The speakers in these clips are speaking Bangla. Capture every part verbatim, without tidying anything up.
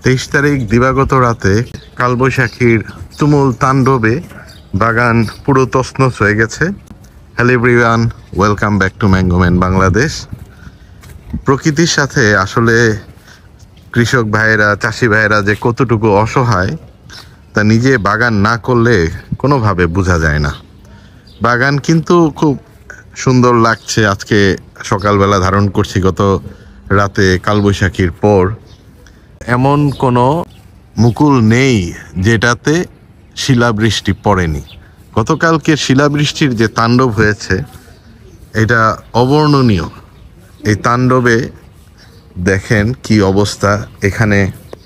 তেইশ তারিখ দিবাগত রাতে কালবৈশাখীর তুমুল তাণ্ডবে বাগান পুরো তছনছ হয়ে গেছে। Hello everyone, welcome back to Mangoman Bangladesh. প্রকৃতির সাথে আসলে কৃষক ভাইয়েরা, চাষি ভাইয়েরা যে কতটুকু অসহায় তা নিজে বাগান না করলে কোনোভাবে বোঝা যায় না। বাগান কিন্তু খুব সুন্দর লাগছে। আজকে সকালবেলা ধারণ করছি গত রাতে কালবৈশাখীর পর। এমন কোনো মুকুল নেই যেটাতে শিলাবৃষ্টি পড়েনি। গতকালকে শিলাবৃষ্টির যে তাণ্ডব হয়েছে এটা অবর্ণনীয়। এই তাণ্ডবে দেখেন কি অবস্থা। এখানে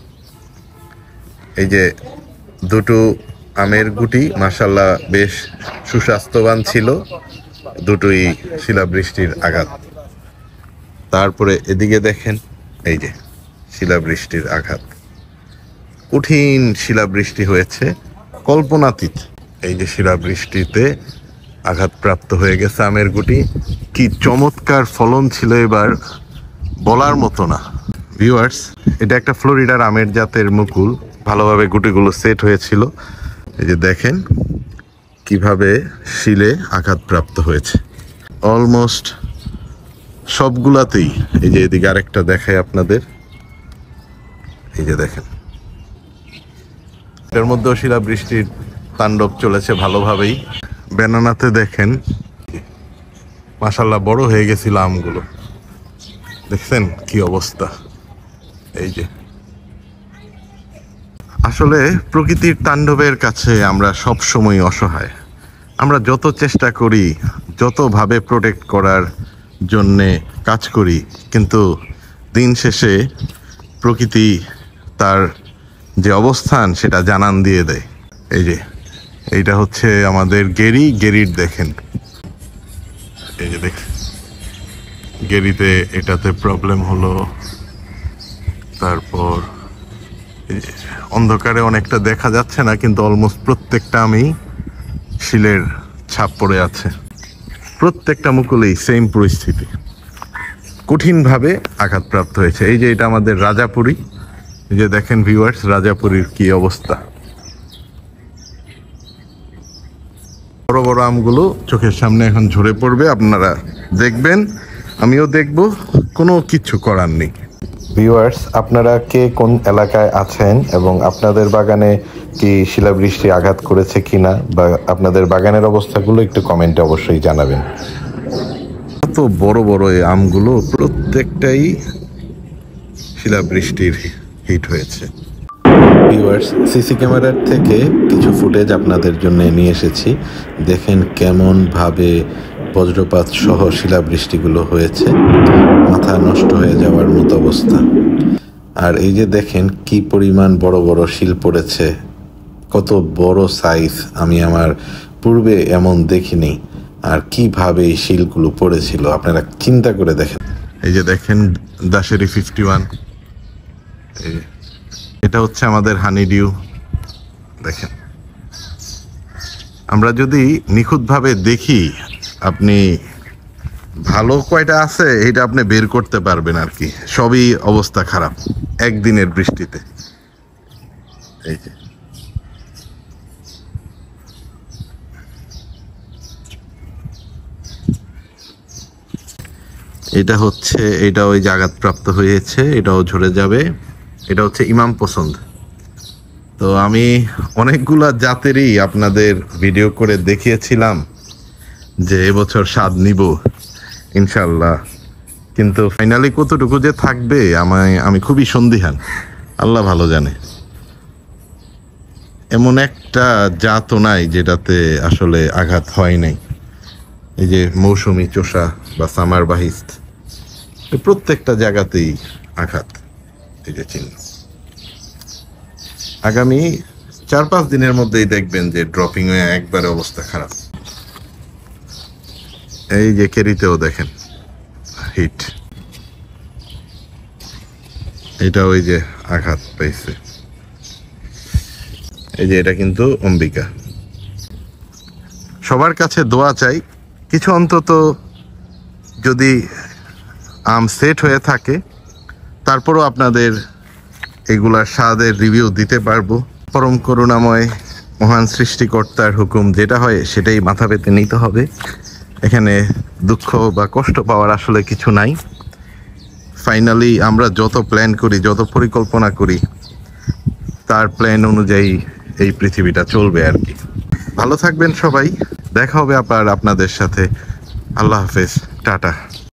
এই যে দুটো আমের গুটি মাশাআল্লাহ বেশ সুস্বাস্থ্যবান ছিল, দুটোই শিলাবৃষ্টির আঘাত। তারপরে এদিকে দেখেন এই যে শিলাবৃষ্টির আঘাত, কঠিন শিলাবৃষ্টি হয়েছে, কল্পনাতীত। এই যে শিলাবৃষ্টিতে আঘাতপ্রাপ্ত হয়ে গেছে আমের গুটি। কি চমৎকার ফলন ছিল এবার, বলার মতো না। ভিউয়ার্স, এটা একটা ফ্লোরিডার আমের জাতের মুকুল, ভালোভাবে গুটিগুলো সেট হয়েছিল। এই যে দেখেন কিভাবে শিলে আঘাতপ্রাপ্ত হয়েছে। অলমোস্ট সবগুলাতেই। এই যে এদিকে আরেকটা দেখাই আপনাদের, এই যে দেখেন এর মধ্যেও শিলাবৃষ্টির তাণ্ডব চলেছে ভালোভাবেই। বেনানাতে দেখেন মাশাআল্লাহ বড় হয়ে গেছিল আমগুলো, দেখছেন কি অবস্থা। এই যে আসলে প্রকৃতির তাণ্ডবের কাছে আমরা সব সময় অসহায়। আমরা যত চেষ্টা করি, যতভাবে প্রোটেক্ট করার জন্যে কাজ করি, কিন্তু দিন শেষে প্রকৃতি তার যে অবস্থান সেটা জানান দিয়ে দেয়। এই যে এইটা হচ্ছে আমাদের গেরি, গেরির দেখেন এই যে দেখেন গেরিতে এটাতে প্রবলেম হলো। তারপর অন্ধকারে অনেকটা দেখা যাচ্ছে না, কিন্তু অলমোস্ট প্রত্যেকটা আমি শিলের ছাপ পড়ে আছে। প্রত্যেকটা মুকুলেই সেম পরিস্থিতি, কঠিনভাবে আঘাতপ্রাপ্ত হয়েছে। এই যে এটা আমাদের রাজাপুরী, এই যে দেখেন ভিউয়ার্স রাজাপুরীর কি অবস্থা। বড় বড় আমগুলো চোখের সামনে এখন ঝরে পড়বে, আপনারা দেখবেন, আমিও দেখব, কোনো কিছু করার নেই। ভিউয়ার্স, আপনারা কে কোন এলাকায় আছেন এবং আপনাদের বাগানে কি শিলাবৃষ্টি আঘাত করেছে কিনা, বা আপনাদের বাগানের অবস্থাগুলো একটু কমেন্টে অবশ্যই জানাবেন। এত বড় বড় এই আমগুলো প্রত্যেকটাই শিলাবৃষ্টির হিট হয়েছে। ভিউয়ার্স, সিসি ক্যামেরার থেকে কিছু ফুটেজ আপনাদের জন্য নিয়ে এসেছি। দেখেন কেমন ভাবে বজ্রপাত সহ শিলাবৃষ্টিগুলো হয়েছে, মাথা নষ্ট হয়ে যাওয়ার মতো অবস্থা। আর এই যে দেখেন কি পরিমাণ বড় বড় শিল পড়েছে, কত বড় সাইজ, আমি আমার পূর্বে এমন দেখিনি। আর কিভাবে এই শিলগুলো পড়েছিল আপনারা চিন্তা করে দেখেন। এই যে দেখেন দাশেরি ফিফটি ওয়ান, এটা হচ্ছে আমাদের হানিডিউ। দেখেন আমরা যদি নিখুঁতভাবে দেখি, আপনি ভালো কয়টা আছে এটা আপনি বের করতে পারবেন আর কি। সবই অবস্থা খারাপ একদিনের বৃষ্টিতে। এই যে এটা হচ্ছে, এটা ওই আঘাতপ্রাপ্ত হয়েছে, এটাও ঝরে যাবে। এটা হচ্ছে ইমাম পছন্দ। তো আমি অনেকগুলা জাতেরই আপনাদের ভিডিও করে দেখিয়েছিলাম যে এবছর স্বাদ নিব ইনশাল্লাহ, কিন্তু ফাইনালি কতটুকু যে থাকবে আমায় আমি খুবই সন্দিহান, আল্লাহ ভালো জানে। এমন একটা জাতও নাই যেটাতে আসলে আঘাত হয় নাই। এই যে মৌসুমি চোষা বা সামার বাহিস্ট, প্রত্যেকটা জায়গাতেই আঘাত, এই যে চিহ্ন। আগামী চার পাঁচ দিনের মধ্যেই দেখবেন যে ড্রপিং হয়ে একবারে অবস্থা খারাপ। এই যে কেরিতেও দেখেন হিট, এটা ওই যে আঘাত পাইছে। এই যে এটা কিন্তু অম্বিকা। সবার কাছে দোয়া চাই, কিছু অন্তত যদি আম সেট হয়ে থাকে, তারপরও আপনাদের এগুলার স্বাদের রিভিউ দিতে পারবো। পরম করুণাময় মহান সৃষ্টিকর্তার হুকুম যেটা হয় সেটাই মাথা পেতে নিতে হবে। এখানে দুঃখ বা কষ্ট পাওয়ার আসলে কিছু নাই। ফাইনালি আমরা যত প্ল্যান করি, যত পরিকল্পনা করি, তার প্ল্যান অনুযায়ী এই পৃথিবীটা চলবে আর কি। ভালো থাকবেন সবাই, দেখা হবে আবার আপনাদের সাথে। আল্লাহ হাফেজ, টাটা।